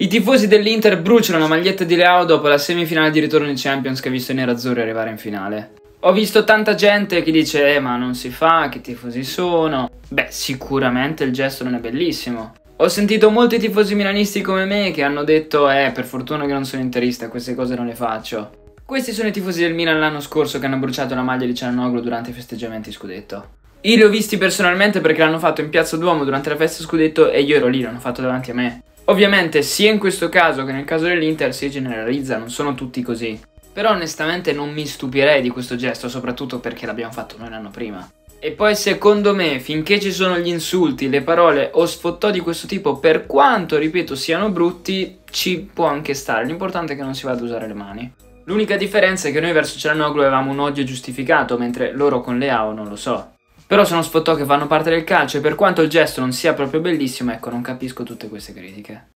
I tifosi dell'Inter bruciano la maglietta di Leao dopo la semifinale di ritorno in Champions che ha visto i nerazzurri arrivare in finale. Ho visto tanta gente che dice ma non si fa, che tifosi sono. Beh, sicuramente il gesto non è bellissimo. Ho sentito molti tifosi milanisti come me che hanno detto per fortuna che non sono interista, queste cose non le faccio. Questi sono i tifosi del Milan l'anno scorso che hanno bruciato la maglia di Calhanoglu durante i festeggiamenti scudetto. Io li ho visti personalmente perché l'hanno fatto in Piazza Duomo durante la festa scudetto e io ero lì, l'hanno fatto davanti a me. Ovviamente sia in questo caso che nel caso dell'Inter si generalizza, non sono tutti così. Però onestamente non mi stupirei di questo gesto, soprattutto perché l'abbiamo fatto noi l'anno prima. E poi secondo me, finché ci sono gli insulti, le parole o sfottò di questo tipo, per quanto, ripeto, siano brutti, ci può anche stare. L'importante è che non si vada ad usare le mani. L'unica differenza è che noi verso Calhanoglu avevamo un odio giustificato, mentre loro con Leao non lo so. Però sono sfottò che fanno parte del calcio e per quanto il gesto non sia proprio bellissimo, ecco, non capisco tutte queste critiche.